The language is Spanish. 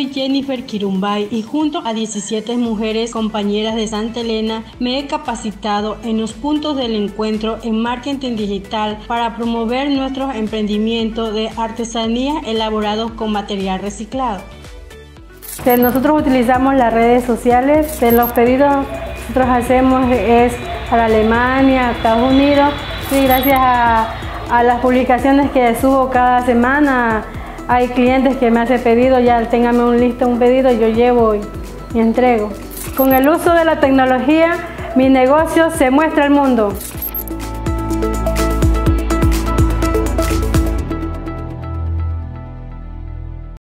soy Jennifer Quirumbay y junto a 17 mujeres compañeras de Santa Elena me he capacitado en los puntos del encuentro en marketing digital para promover nuestros emprendimientos de artesanías elaborados con material reciclado. Nosotros utilizamos las redes sociales. Los pedidos nosotros hacemos es para Alemania, Estados Unidos, y gracias a las publicaciones que subo cada semana hay clientes que me hacen pedido, ya téngame un pedido, yo llevo y entrego. Con el uso de la tecnología, mi negocio se muestra al mundo.